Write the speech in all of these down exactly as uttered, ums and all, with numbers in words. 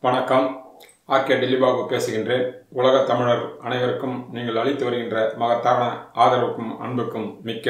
வணக்கம். ஆர்கே டில்லிபாபு பேசுகின்றேன். உலக தமிழர் அனைவருக்கும் நீங்கள் அளித்து வருகின்ற மகத்தான ஆதரவுக்கும் அன்புக்கும் மிக்க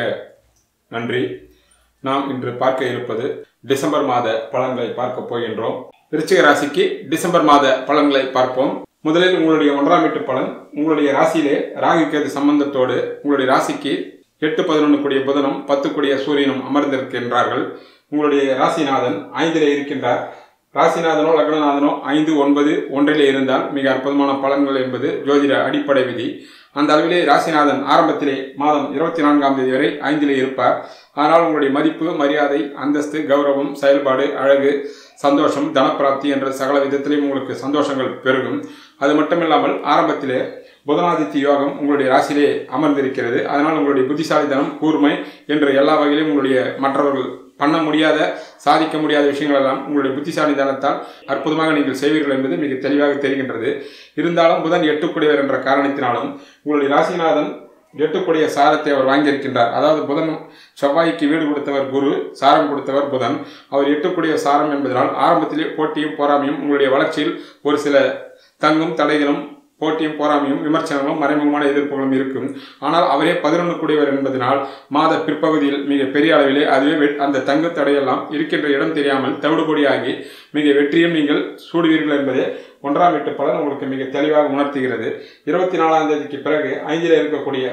நன்றி. நாம் இன்று பார்க்க இருப்பது டிசம்பர் மாத பலன்களை பார்க்க போகின்றோம். விருச்சிக ராசிக்கு டிசம்பர் மாத பலன்களை பார்ப்போம். முதலில் உங்களுடைய ஒன்றாம் வீட்டு பலன். உங்களுடைய ராசியிலே ராகு கேது சம்பந்தத்தோடு உங்களுடைய ராசிக்கு எட்டு பதினொன்று கூடிய புதனும் பத்து கூடிய சூரியனும் அமர்ந்திருக்கின்றார்கள். உங்களுடைய ராசிநாதன் ஐந்திலே இருக்கின்றார். ராசிநாதனோ லக்னநாதனோ ஐந்து ஒன்பது ஒன்றிலே இருந்தால் மிக அற்புதமான பலன்கள் என்பது ஜோதிட அடிப்படை விதி. அந்த அளவிலே ராசிநாதன் ஆரம்பத்திலே மாதம் இருபத்தி நான்காம் தேதி வரை ஐந்திலே இருப்பார். ஆனால் உங்களுடைய மதிப்பு, மரியாதை, அந்தஸ்து, கௌரவம், செயல்பாடு, அழகு, சந்தோஷம், தனப்பிராப்தி என்ற சகல விதத்திலையும் உங்களுக்கு சந்தோஷங்கள் பெருகும். அது மட்டுமில்லாமல் ஆரம்பத்திலே புதனாதித்ய யோகம் உங்களுடைய ராசியிலே அமர்ந்திருக்கிறது. அதனால் உங்களுடைய புத்திசாலித்தனம், கூர்மை என்ற எல்லா வகையிலும் உங்களுடைய மற்றவர்கள் பண்ண முடியாத, சாதிக்க முடியாத விஷயங்கள் எல்லாம் உங்களுடைய புத்திசாலித்தனத்தால் அற்புதமாக நீங்கள் செய்வீர்கள் என்பது மிக தெளிவாக தெரிகின்றது. இருந்தாலும் புதன் எட்டுக்குடையவர் என்ற காரணத்தினாலும் உங்களுடைய ராசிநாதன் எட்டுக்குடைய சாரத்தை அவர் வாங்கியிருக்கின்றார். அதாவது புதன் செவ்வாய்க்கு வீடு கொடுத்தவர் குரு, சாரம் கொடுத்தவர் புதன். அவர் எட்டுக்குடைய சாரம் என்பதனால் ஆரம்பத்திலே போட்டியும் போராமையும் உங்களுடைய வளர்ச்சியில் ஒரு சில தங்கும் தடைகளும், போட்டியும் போராமையும், விமர்சனங்களும், மறைமுகமான எதிர்ப்புகளும் இருக்கும். ஆனால் அவரே பதினொன்று கூடியவர் என்பதனால் மாத பிற்பகுதியில் மிக பெரிய அளவிலே அதுவே அந்த தங்கு தடையெல்லாம் இருக்கின்ற இடம் தெரியாமல் தவிடுபொடியாகி மிக வெற்றியும் நீங்கள் சூடுவீர்கள் என்பதே ஒன்றாம் வீட்டு பலன் உங்களுக்கு மிக தெளிவாக உணர்த்துகிறது. இருபத்தி நாலாம் தேதிக்கு பிறகு ஐந்திலே இருக்கக்கூடிய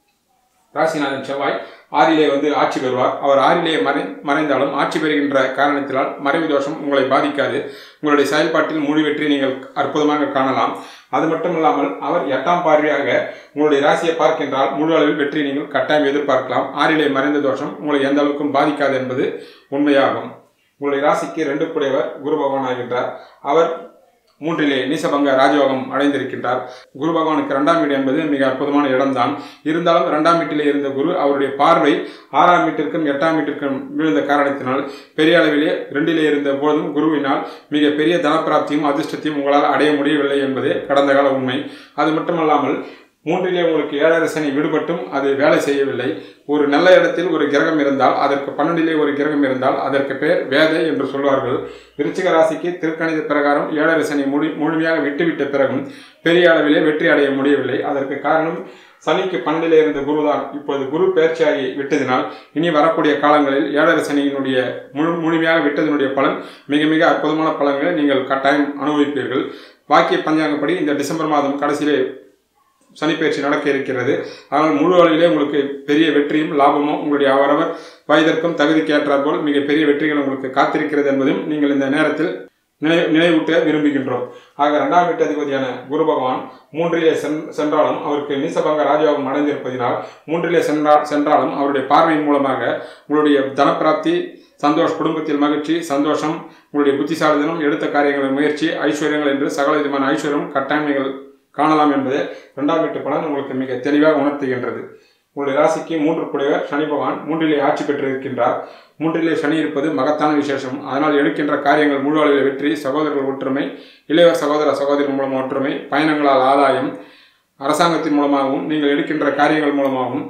ராசிநாதன் செவ்வாய் ஆறிலே வந்து ஆட்சி பெறுவார். அவர் ஆறிலே மறை மறைந்தாலும் ஆட்சி பெறுகின்ற காரணத்தினால் மறைவு தோஷம் உங்களை பாதிக்காது. உங்களுடைய செயல்பாட்டில் முழு வெற்றி நீங்கள் அற்புதமாக காணலாம். அது மட்டும் இல்லாமல் அவர் எட்டாம் பார்வையாக உங்களுடைய ராசியை பார்க்கின்றால் முழு அளவில் வெற்றி நீங்கள் கட்டாயம் எதிர்பார்க்கலாம். ஆறிலே மறைந்த தோஷம் உங்களை எந்த அளவுக்கும் பாதிக்காது என்பது உண்மையாகும். உங்களுடைய ராசிக்கு ரெண்டு கூடியவர் குரு பகவான் ஆகின்றார். அவர் மூன்றிலே நீசபங்க ராஜயோகம் அடைந்திருக்கின்றார். குரு பகவானுக்கு இரண்டாம் வீடு என்பது மிக அற்புதமான இடம்தான். இருந்தாலும் இரண்டாம் வீட்டிலே இருந்த குரு அவருடைய பார்வை ஆறாம் வீட்டிற்கும் எட்டாம் வீட்டிற்கும் விழுந்த காரணத்தினால் பெரிய அளவிலே இரண்டிலே இருந்த போதும் குருவினால் மிக பெரிய தனப்பிராப்தியும் அதிர்ஷ்டத்தையும் உங்களால் அடைய முடியவில்லை என்பதே கடந்த கால உண்மை. அது மட்டுமல்லாமல் மூன்றிலே உங்களுக்கு ஏழரை சனி விடுபட்டும் அது வேலை செய்யவில்லை. ஒரு நல்ல இடத்தில் ஒரு கிரகம் இருந்தால், அதற்கு பன்னெண்டிலே ஒரு கிரகம் இருந்தால் அதற்கு பேர் வேதை என்று சொல்வார்கள். விருச்சிக ராசிக்கு திருக்கணித பிரகாரம் ஏழரை சனி முழு முழுமையாக விட்டுவிட்ட பிறகும் பெரிய அளவிலே வெற்றி அடைய முடியவில்லை. அதற்கு காரணம் சனிக்கு பன்னெண்டிலே இருந்த குருதான் இப்போது குரு பயிற்சியாகி விட்டதினால் இனி வரக்கூடிய காலங்களில் ஏழரை சனியினுடைய முழு முழுமையாக விட்டதனுடைய பலன் மிக மிக அற்புதமான பலன்களை நீங்கள் கட்டாயம் அனுபவிப்பீர்கள். வாக்கிய பஞ்சாங்கப்படி இந்த டிசம்பர் மாதம் கடைசியிலே சனிப்பயிற்சி நடக்க இருக்கிறது. ஆனால் முழு அளவிலே உங்களுக்கு பெரிய வெற்றியும் லாபமும் உங்களுடைய அவரவர் வயதிற்கும் தகுதிக்கு ஏற்றார் போல் மிக பெரிய வெற்றிகள் உங்களுக்கு காத்திருக்கிறது என்பதும் நீங்கள் இந்த நேரத்தில் நினைவு நினைவூட்ட விரும்புகின்றோம். ஆக இரண்டாம் வீட்டு அதிபதியான குரு பகவான் மூன்றிலே சென்றாலும் அவருக்கு நீசபங்க ராஜயோகம் அடைந்திருப்பதினால் மூன்றிலே சென்றா சென்றாலும் அவருடைய பார்வையின் மூலமாக உங்களுடைய தனப்பிராப்தி, சந்தோஷ, குடும்பத்தில் மகிழ்ச்சி, சந்தோஷம், உங்களுடைய புத்திசாலித்தனம், எடுத்த காரியங்களின் முயற்சி, ஐஸ்வர்யங்கள் என்று சகல விதமான ஐஸ்வர்யம் கட்டாயம் நீங்கள் காணலாம் என்பது இரண்டாம் வீட்டு பலன் உங்களுக்கு மிக தெளிவாக உணர்த்துகின்றது. உங்களுடைய ராசிக்கு மூன்று கூடியவர் சனி பகவான் மூன்றிலே ஆட்சி பெற்றிருக்கின்றார். மூன்றிலே சனி இருப்பது மகத்தான விசேஷம். அதனால் எடுக்கின்ற காரியங்கள் முழு அளவில் வெற்றி, சகோதரர்கள் ஒற்றுமை, இளையவர் சகோதர சகோதரிகள் மூலம் ஒற்றுமை, பயணங்களால் ஆதாயம், அரசாங்கத்தின் மூலமாகவும் நீங்கள் எடுக்கின்ற காரியங்கள் மூலமாகவும்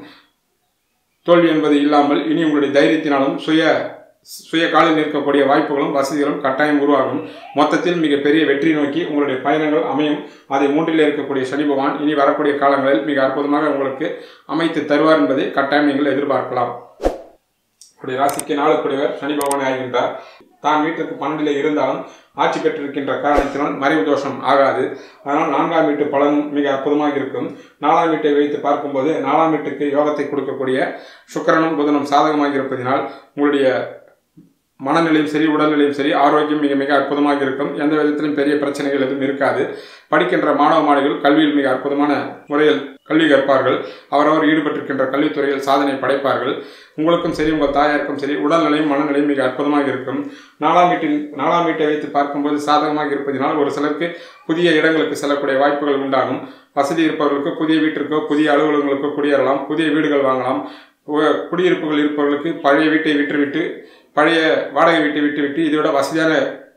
தோல்வி என்பது இல்லாமல் இனி உங்களுடைய தைரியத்தினாலும் சுய சுய காலில் நிற்கக்கூடிய வாய்ப்புகளும் வசதிகளும் கட்டாயம் உருவாகும். மொத்தத்தில் மிக பெரிய வெற்றி நோக்கி உங்களுடைய பயணங்கள் அமையும். அதை மூன்றில் இருக்கக்கூடிய சனி பகவான் இனி வரக்கூடிய காலங்களில் மிக அற்புதமாக உங்களுக்கு அமைத்து தருவார் என்பதை கட்டாயம் நீங்கள் எதிர்பார்க்கலாம். உங்களுடைய ராசிக்கு நாலு கூடியவர் சனி பகவான் ஆகின்றார். தான் வீட்டுக்கு பன்னெண்டிலே இருந்தாலும் ஆட்சி பெற்றிருக்கின்ற காரணத்தினால் மறைவு தோஷம் ஆகாது. அதனால் நான்காம் வீட்டு பலனும் மிக அற்புதமாக இருக்கும். நாலாம் வீட்டை வைத்து பார்க்கும்போது நாலாம் வீட்டுக்கு யோகத்தை கொடுக்கக்கூடிய சுக்கிரனும் புதனும் சாதகமாக இருப்பதனால் உங்களுடைய மனநிலையும் சரி, உடல்நிலையும் சரி, ஆரோக்கியம் மிக மிக அற்புதமாக இருக்கும். எந்த விதத்திலும் பெரிய பிரச்சனைகள் எதுவும் இருக்காது. படிக்கின்ற மாணவ மாணவிகள் கல்வியில் மிக அற்புதமான முறையில் கல்வி கற்பார்கள். அவரவர் ஈடுபட்டிருக்கின்ற கல்வித்துறையில் சாதனை படைப்பார்கள். உங்களுக்கும் சரி, உங்கள் தாயாருக்கும் சரி, உடல்நிலையும் மனநிலையும் மிக அற்புதமாக இருக்கும். நாலாம் வீட்டில் நாலாம் வீட்டை வைத்து பார்க்கும்போது சாதகமாக இருப்பதனால் ஒரு சிலருக்கு புதிய இடங்களுக்கு செல்லக்கூடிய வாய்ப்புகள் உண்டாகும். வசதி இருப்பவர்களுக்கு புதிய வீட்டிற்கோ புதிய அலுவலகங்களுக்கோ குடியேறலாம். புதிய வீடுகள் வாங்கலாம். குடியிருப்புகள் இருப்பவர்களுக்கு பழைய வீட்டை விட்டுவிட்டு பழைய வாடகை வீட்டை விட்டு விட்டு இதோட வசதியான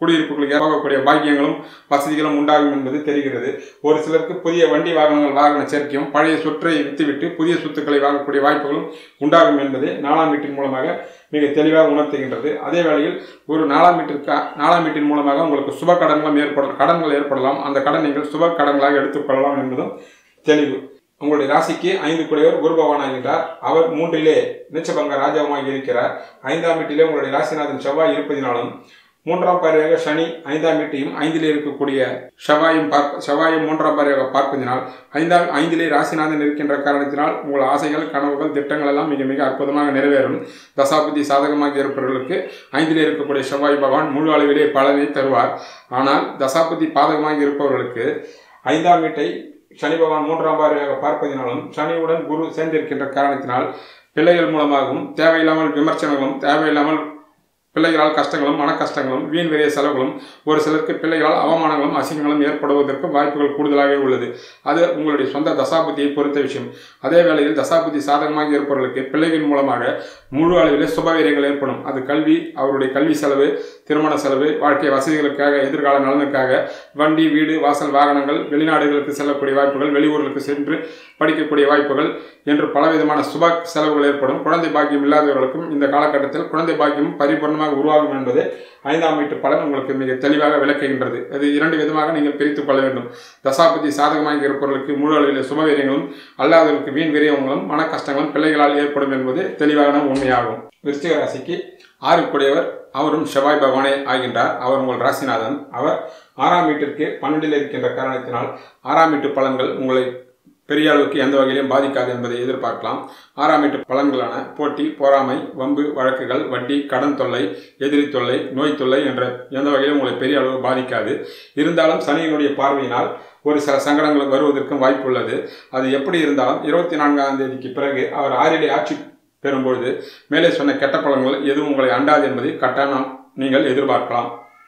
குடியிருப்புகளுக்கு ஏற்படக்கூடிய பாக்கியங்களும் வசதிகளும் உண்டாகும் என்பது தெரிகிறது. ஒரு சிலருக்கு புதிய வண்டி வாகனங்கள் வாகன சேர்க்கையும் பழைய சொற்றை வித்துவிட்டு புதிய சொத்துக்களை வாங்கக்கூடிய வாய்ப்புகளும் உண்டாகும் என்பது நாலாம் வீட்டின் மூலமாக மிக தெளிவாக உணர்த்துகின்றது. அதே வேளையில் ஒரு நாலாம் வீட்டிற்கு நாலாம் வீட்டின் மூலமாக உங்களுக்கு சுப கடன்களும் ஏற்பட கடன்கள் ஏற்படலாம். அந்த கடன் நீங்கள் சுப கடன்களாக எடுத்துக்கொள்ளலாம் என்பதும் தெளிவு. உங்களுடைய ராசிக்கு ஐந்து குடையவர் குரு பகவான் ஆகின்றார். அவர் மூன்றிலே நீச்சபங்க ராஜாவாக இருக்கிறார். ஐந்தாம் வீட்டிலே உங்களுடைய ராசிநாதன் செவ்வாய் இருப்பதினாலும் மூன்றாம் பார்வையாக சனி ஐந்தாம் வீட்டையும் ஐந்திலே இருக்கக்கூடிய செவ்வாயும் பார்க்க செவ்வாயும் மூன்றாம் பார்வையாக பார்ப்பதினால் ஐந்தாம் ஐந்திலே ராசிநாதன் இருக்கின்ற காரணத்தினால் உங்கள் ஆசைகள் கனவுகள் திட்டங்கள் எல்லாம் மிக மிக அற்புதமாக நிறைவேறும். தசாபதி சாதகமாக இருப்பவர்களுக்கு ஐந்திலே இருக்கக்கூடிய செவ்வாய் பகவான் முழு அளவிலே பலனை தருவார். ஆனால் தசாபதி பாதகமாக இருப்பவர்களுக்கு ஐந்தாம் வீட்டை சனி பகவான் மூன்றாம் பார்வையாக பார்ப்பதினாலும் சனியுடன் குரு சேர்ந்திருக்கின்ற காரணத்தினால் பிள்ளைகள் மூலமாகவும் தேவையில்லாமல் விமர்சனங்களும் தேவையில்லாமல் பிள்ளைகளால் கஷ்டங்களும் மன கஷ்டங்களும் வீண் விரைய செலவுகளும் ஒரு சிலருக்கு பிள்ளைகளால் அவமானங்களும் அசிங்கங்களும் ஏற்படுவதற்கும் வாய்ப்புகள் கூடுதலாக உள்ளது. அது உங்களுடைய சொந்த தசாபதியை பொறுத்த விஷயம். அதே வேளையில் தசாபதி சாதகமாக இருப்பவர்களுக்கு பிள்ளைகள் மூலமாக முழு அளவில் சுபவீரியங்கள் ஏற்படும். அது கல்வி, அவருடைய கல்வி செலவு, திருமண செலவு, வாழ்க்கை வசதிகளுக்காக, எதிர்கால நலனுக்காக, வண்டி, வீடு, வாசல், வாகனங்கள், வெளிநாடுகளுக்கு செல்லக்கூடிய வாய்ப்புகள், வெளியூர்களுக்கு சென்று படிக்கக்கூடிய வாய்ப்புகள் என்று பலவிதமான சுப செலவுகள் ஏற்படும். குழந்தை பாக்கியம் இல்லாதவர்களுக்கும் இந்த காலகட்டத்தில் குழந்தை பாக்கியம் பரிபூர்ணமாக உருவாகும் என்பது ஐந்தாம் வீட்டு பலன் உங்களுக்கு மிக தெளிவாக விளக்குகின்றது. அது இரண்டு விதமாக நீங்கள் பிரித்துக் கொள்ள வேண்டும். தசாபதி சாதகமாக இருப்பவர்களுக்கு முழு அளவில் சுபவீரியங்களும் அல்லாதவர்களுக்கு வீண் விரயங்களும் மன கஷ்டங்களும் பிள்ளைகளால் ஏற்படும் என்பது தெளிவான உண்மையாகும். விருச்சிக ராசிக்கு ஆறுக்குடையவர் அவரும் செவ்வாய் பகவானே ஆகின்றார். அவர் உங்கள் ராசிநாதன். அவர் ஆறாம் வீட்டிற்கு பன்னெண்டில் இருக்கின்ற காரணத்தினால் ஆறாம் வீட்டு பலன்கள் உங்களை பெரிய அளவுக்கு எந்த வகையிலும் பாதிக்காது என்பதை எதிர்பார்க்கலாம். ஆறாம் வீட்டு பலன்களான போட்டி, பொறாமை, வம்பு வழக்குகள், வட்டி, கடன் தொல்லை, எதிரி தொல்லை, நோய் தொல்லை என்ற எந்த வகையிலும் உங்களை பெரிய அளவு பாதிக்காது. இருந்தாலும் சனியினுடைய பார்வையினால் ஒரு சில சங்கடங்கள் வருவதற்கும் வாய்ப்பு உள்ளது. அது எப்படி இருந்தாலும் இருபத்தி நான்காம் தேதிக்கு பிறகு அவர் ஆறிலே ஆட்சி பெறும்பொழுது மேலே சொன்ன கெட்ட பலன்கள் எதுவும் உங்களை அண்டாது என்பதை கட்டாயம் நீங்கள் எதிர்பார்க்கலாம்.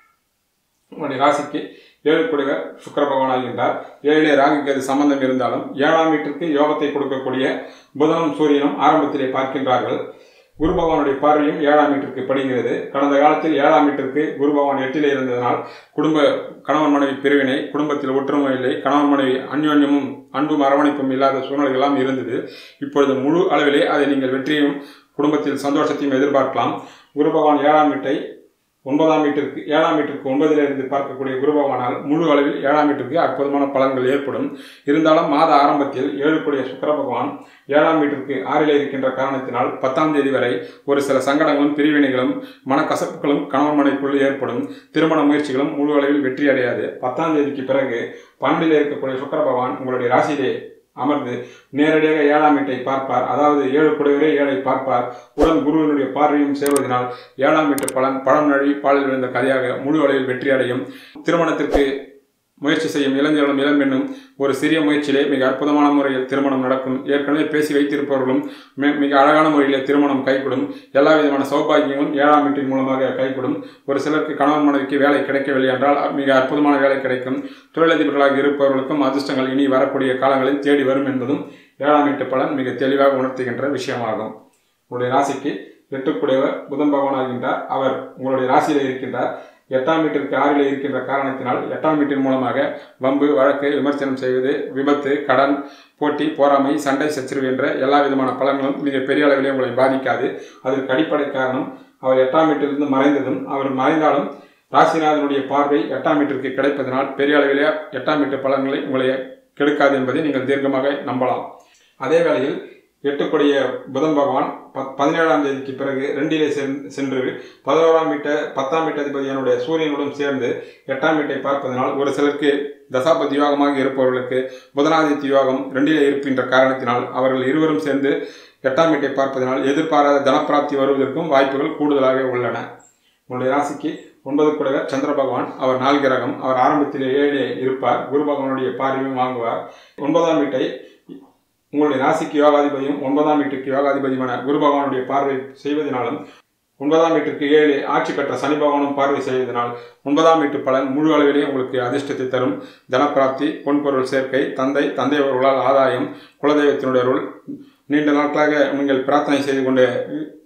உங்களுடைய ராசிக்கு ஏழு குடைவர் சுக்கிர பகவான் ஆகின்றார். ஏழிலே ராகு கேது சம்பந்தம் இருந்தாலும் ஏழாம் வீட்டிற்கு யோகத்தை கொடுக்கக்கூடிய புதனும் சூரியனும் ஆரம்பத்திலே பார்க்கின்றார்கள். குரு பகவானுடைய பார்வையும் ஏழாம் வீட்டிற்கு படுகிறது. கடந்த காலத்தில் ஏழாம் வீட்டிற்கு குரு பகவான் எட்டிலே இருந்ததனால் குடும்ப கணவன் மனைவி பிரிவினை, குடும்பத்தில் ஒற்றுமை இல்லை, கணவன் மனைவி அந்யோன்யமும் அன்பும் அரவணைப்பும் இல்லாத சூழ்நிலைகள் எல்லாம் இருந்தது. இப்பொழுது முழு அளவிலே அதை நீங்கள் வெற்றியும் குடும்பத்தில் சந்தோஷத்தையும் எதிர்பார்க்கலாம். குரு பகவான் ஏழாம் வீட்டை ஒன்பதாம் வீட்டிற்கு ஏழாம் வீட்டிற்கு ஒன்பதிலிருந்து பார்க்கக்கூடிய குரு பகவானால் முழு அளவில் ஏழாம் வீட்டிற்கு அற்புதமான பலன்கள் ஏற்படும். இருந்தாலும் மாத ஆரம்பத்தில் ஏழுக்குடைய சுக்கிர பகவான் ஏழாம் வீட்டிற்கு ஆறிலே இருக்கின்ற காரணத்தினால் பத்தாம் தேதி வரை ஒரு சில சங்கடங்களும் பிரிவினைகளும் மனக்கசப்புகளும் கணவன் மனைவிக்குள் ஏற்படும். திருமண முயற்சிகளும் முழு அளவில் வெற்றி அடையாது. பத்தாம் தேதிக்கு பிறகு பன்னெண்டிலே இருக்கக்கூடிய சுக்கிர பகவான் உங்களுடைய ராசியிலே அமர்ந்து நேரடியாக ஏழாம் வீட்டை பார்ப்பார். அதாவது ஏழு குடைவரே ஏழை பார்ப்பார். உடன் குருவினுடைய பார்வையும் சேர்வதனால் ஏழாம் வீட்டு பலன் பழம் நழி பாலில் விழுந்த கதையாக முழு அளவில் வெற்றி அடையும். திருமணத்திற்கு முயற்சி செய்யும் இளைஞர்களும் இளம்பெண்ணும் ஒரு சிறிய முயற்சியிலே மிக அற்புதமான முறையில் திருமணம் நடக்கும். ஏற்கனவே பேசி வைத்திருப்பவர்களும் மிக அழகான முறையிலே திருமணம் கைகூடும். எல்லா விதமான சௌபாகியங்களும் ஏழாம் வீட்டின் மூலமாக கைகூடும். ஒரு சிலருக்கு கணவன் மனைவிக்கு வேலை கிடைக்கவில்லை என்றால் மிக அற்புதமான வேலை கிடைக்கும். தொழிலதிபர்களாக இருப்பவர்களுக்கும் அதிர்ஷ்டங்கள் இனி வரக்கூடிய காலங்களில் தேடி வரும் என்பதும் ஏழாம் வீட்டு பலன் மிக தெளிவாக உணர்த்துகின்ற விஷயமாகும். உங்களுடைய ராசிக்கு எட்டுக்குடையவர் புதன் பகவான் ஆகின்றார். அவர் உங்களுடைய ராசியிலே இருக்கின்றார். எட்டாம் வீட்டிற்கு ஆறிலே இருக்கின்ற காரணத்தினால் எட்டாம் வீட்டின் மூலமாக வம்பு வழக்கு விமர்சனம் செய்வது, விபத்து, கடன், போட்டி, பொறாமை, சண்டை, சச்சரவு என்ற எல்லா விதமான பலன்களும் மிக பெரிய அளவிலே உங்களை பாதிக்காது. அதற்கு அடிப்படை காரணம் அவர் எட்டாம் வீட்டிலிருந்து மறைந்ததும், அவர் மறைந்தாலும் ராசிநாதனுடைய பார்வை எட்டாம் வீட்டிற்கு கிடைப்பதனால் பெரிய அளவிலே எட்டாம் வீட்டு பலன்களை உங்களை கெடுக்காது என்பதை நீங்கள் தீர்க்கமாக நம்பலாம். அதே வேளையில் எட்டுக்குடைய புதன் பகவான் பதினேழாம் தேதிக்கு பிறகு ரெண்டிலே சென்று பதினோராம் வீட்டை பத்தாம் வீட்டு அதிபதியானுடைய சூரியனுடன் சேர்ந்து எட்டாம் வீட்டை பார்ப்பதனால் ஒரு சிலருக்கு தசாபதி யோகமாக இருப்பவர்களுக்கு புதனாதித்ய யோகம் ரெண்டிலே இருக்கின்ற காரணத்தினால் அவர்கள் இருவரும் சேர்ந்து எட்டாம் வீட்டை பார்ப்பதனால் எதிர்பாராத தனப்பிராப்தி வருவதற்கும் வாய்ப்புகள் கூடுதலாக உள்ளன. உங்களுடைய ராசிக்கு ஒன்பது குடைவர் சந்திர பகவான். அவர் நாள் கிரகம். அவர் ஆரம்பத்தில் ஏழே இருப்பார். குரு பகவானுடைய பார்வையும் வாங்குவார். ஒன்பதாம் வீட்டை உங்களுடைய ராசிக்கு யோகாதிபதியும் ஒன்பதாம் வீட்டுக்கு யோகாதிபதியுமான குரு பகவானுடைய பார்வை செய்வதனாலும் ஒன்பதாம் வீட்டுக்கு ஏழு ஆட்சி பெற்ற சனி பகவானும் பார்வை செய்வதனால் ஒன்பதாம் வீட்டு பலன் முழு அளவிலே உங்களுக்கு அதிர்ஷ்டத்தை தரும். தனப்பிராப்தி, பொன்பொருள் சேர்க்கை, தந்தை தந்தையவர்களால் ஆதாயம், குலதெய்வத்தினுடைய அருள், நீண்ட நாட்களாக நீங்கள் பிரார்த்தனை செய்து கொண்டு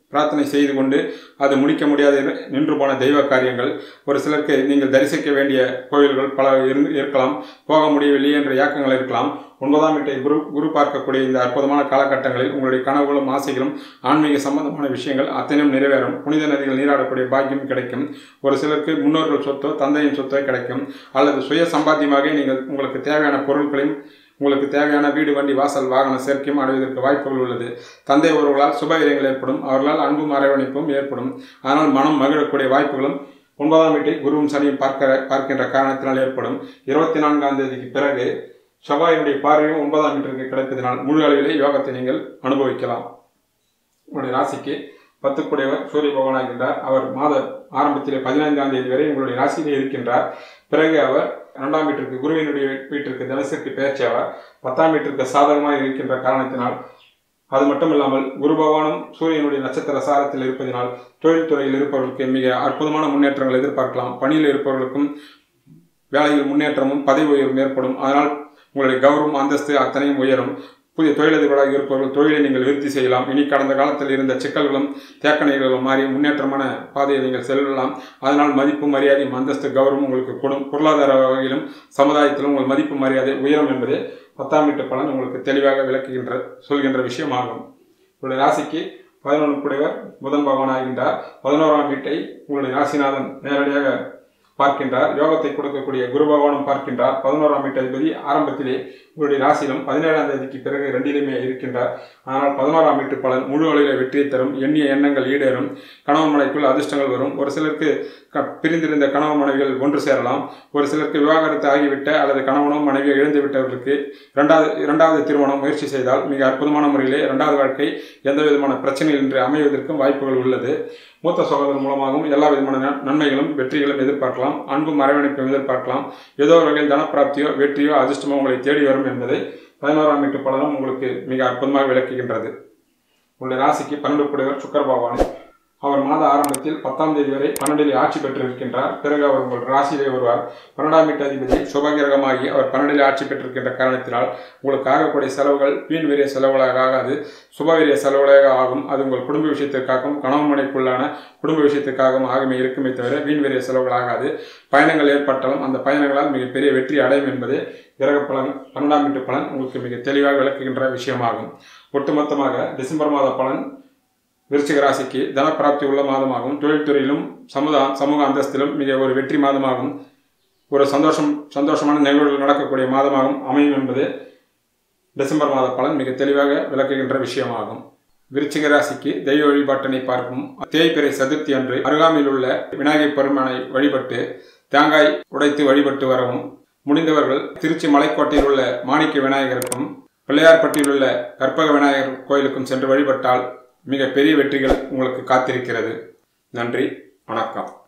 பிரார்த்தனை செய்து கொண்டு அது முடிக்க முடியாத நின்று போன தெய்வ காரியங்கள், ஒரு சிலருக்கு நீங்கள் தரிசிக்க வேண்டிய கோயில்கள் பல இருந்து இருக்கலாம், போக முடியவில்லை என்ற இயக்கங்கள் இருக்கலாம். ஒன்பதாம் வீட்டை குரு குரு பார்க்கக்கூடிய இந்த அற்புதமான காலகட்டங்களில் உங்களுடைய கனவுகளும் ஆசைகளும் ஆன்மீக சம்பந்தமான விஷயங்கள் அத்தனையும் நிறைவேறும். புனித நதிகள் நீராடக்கூடிய பாக்கியம் கிடைக்கும். ஒரு சிலருக்கு முன்னோர்கள் சொத்தோ தந்தையின் சொத்தோ கிடைக்கும். அல்லது சுய சம்பாத்தியமாக நீங்கள் உங்களுக்கு தேவையான பொருட்களையும் உங்களுக்கு தேவையான வீடு வண்டி வாசல் வாகன சேர்க்கையும் அடைவதற்கு வாய்ப்புகள் உள்ளது. தந்தை ஒருவர்களால் சுபவீரியங்கள் ஏற்படும். அவர்களால் அன்பும் அரவணைப்பும் ஏற்படும். அதனால் மனம் மகிழக்கூடிய வாய்ப்புகளும் ஒன்பதாம் வீட்டை குருவும் சனியும் பார்க்கிற பார்க்கின்ற காரணத்தினால் ஏற்படும். இருபத்தி நான்காம் தேதிக்கு பிறகு செவ்வாயினுடைய பார்வையும் ஒன்பதாம் வீட்டிற்கு கிடைப்பதனால் முழு அளவிலே யோகத்தை நீங்கள் அனுபவிக்கலாம். உங்களுடைய ராசிக்கு பத்துக்குடையவர் சூரிய பகவானாகின்றார். அவர் மாத ஆரம்பத்திலே பதினைந்தாம் தேதி வரை உங்களுடைய ராசியிலே இருக்கின்றார். பிறகு அவர் இரண்டாம் வீட்டிற்கு குருவினுடைய வீட்டிற்கு தினசரி பெயர்ச்சி ஆவார். பத்தாம் வீட்டிற்கு சாதகமாக இருக்கின்ற காரணத்தினால், அது மட்டும் இல்லாமல் குரு பகவானும் சூரியனுடைய நட்சத்திர சாரத்தில் இருப்பதனால் தொழில்துறையில் இருப்பவர்களுக்கு மிக அற்புதமான முன்னேற்றங்கள் எதிர்பார்க்கலாம். பணியில் இருப்பவர்களுக்கும் வேலையில் முன்னேற்றமும் பதவி உயர்வும் ஏற்படும். அதனால் உங்களுடைய கௌரவம் அந்தஸ்து அத்தனையும் உயரும். புதிய தொழிலதிபராக இருப்பவர்கள் தொழிலை நீங்கள் விருத்தி செய்யலாம். இனி கடந்த காலத்தில் இருந்த சிக்கல்களும் தேக்கணைகளும் மாறி முன்னேற்றமான பாதையை நீங்கள் செல்லலாம். அதனால் மதிப்பு மரியாதையும் அந்தஸ்து கௌரவம் உங்களுக்கு கூடும். பொருளாதார வகையிலும் சமுதாயத்திலும் உங்கள் மதிப்பு மரியாதை உயரும் என்பதே பத்தாம் வீட்டு பலன் உங்களுக்கு தெளிவாக விளக்குகின்ற சொல்கின்ற விஷயமாகும். உங்களுடைய ராசிக்கு பதினொன்று கூடியவர் புதன் பகவான் ஆகின்றார். பதினோராம் வீட்டை உங்களுடைய ராசிநாதன் நேரடியாக பார்க்கின்றார். யோகத்தை கொடுக்கக்கூடிய குரு பகவானும் பார்க்கின்றார். பதினோராம் வீட்டு அதிபதி ஆரம்பத்திலே உங்களுடைய ராசியிலும் பதினேழாம் தேதிக்கு பிறகு ரெண்டிலுமே இருக்கின்றார். ஆனால் பதினோராம் வீட்டு பலன் முழு அளவில் வெற்றியை தரும். எண்ணிய எண்ணங்கள் ஈடேறும். கணவன் மனைக்குள் அதிர்ஷ்டங்கள் வரும். ஒரு சிலருக்கு பிரிந்திருந்த கணவன் மனைவிகள் ஒன்று சேரலாம். ஒரு சிலருக்கு விவாகரத்து ஆகிவிட்ட அல்லது கணவனோ மனைவியோ இழந்து விட்டவர்களுக்கு இரண்டாவது இரண்டாவது திருமணம் முயற்சி செய்தால் மிக அற்புதமான முறையிலே இரண்டாவது வாழ்க்கை எந்த விதமான பிரச்சனையின்றி அமைவதற்கும் வாய்ப்புகள் உள்ளது. மூத்த சகோதரர் மூலமாகவும் எல்லா விதமான நன்மைகளும் வெற்றிகளும் எதிர்பார்க்கலாம். அன்பும் அரவணைப்பும் எதிர்பார்க்கலாம். ஏதோ ஒரு வகையில் தனப்பிராப்தியோ வெற்றியோ அதிர்ஷ்டமோ உங்களை தேடி வரும் என்பதை பதினோராம் வீட்டு பலனும் உங்களுக்கு மிக அற்புதமாக விளக்குகின்றது. உங்களுடைய ராசிக்கு பன்னெண்டு கூடியவர் சுக்கிர பகவான். அவர் மாத ஆரம்பத்தில் பத்தாம் தேதி வரை பன்னெண்டில் ஆட்சி பெற்றிருக்கின்றார். பிறகு அவர் உங்கள் ராசியிலே வருவார். பன்னெண்டாம் வீட்டு அதிபதி சுபகிரகமாகி அவர் பன்னெண்டில் ஆட்சி பெற்றிருக்கின்ற காரணத்தினால் உங்களுக்கு ஆகக்கூடிய செலவுகள் வீண் வீரிய செலவுகளாக ஆகாது, சுபவீரிய செலவுகளாக ஆகும். அது உங்கள் குடும்ப விஷயத்திற்காகவும் கணவன் மனைக்குள்ளான குடும்ப விஷயத்திற்காகவும் ஆகவே இருக்குமே தவிர வீண் வீரிய செலவுகள் ஆகாது. பயணங்கள் ஏற்பட்டாலும் அந்த பயணங்களால் மிகப்பெரிய வெற்றி அடையும் என்பதே கிரக பலன் பன்னெண்டாம் வீட்டு பலன் உங்களுக்கு மிக தெளிவாக விளக்குகின்ற விஷயமாகும். ஒட்டுமொத்தமாக டிசம்பர் மாத பலன் விருச்சிக ராசிக்கு தனப்பிராப்தி உள்ள மாதமாகும். தொழில்துறையிலும் சமுதா சமூக அந்தஸ்திலும் மிக ஒரு வெற்றி மாதமாகும். ஒரு சந்தோஷம் சந்தோஷமான நிகழ்வுகள் நடக்கக்கூடிய மாதமாகவும் அமையும் என்பது டிசம்பர் மாத பலன் மிக தெளிவாக விளக்குகின்ற விஷயமாகும். விருச்சிக ராசிக்கு தெய்வ வழிபாட்டினை பார்க்கும் தேய்பிறை சதுர்த்தி அன்று அருகாமையில் உள்ள விநாயகர் பெருமானை வழிபட்டு தேங்காய் உடைத்து வழிபட்டு வரவும், முடிந்தவர்கள் திருச்சி மலைக்கோட்டையில் உள்ள மாணிக்க விநாயகருக்கும் பிள்ளையார்பட்டியில் உள்ள கற்பக விநாயகர் கோயிலுக்கும் சென்று வழிபட்டால் மிக பெரிய வெற்றிகள் உங்களுக்கு காத்திருக்கிறது. நன்றி, வணக்கம்.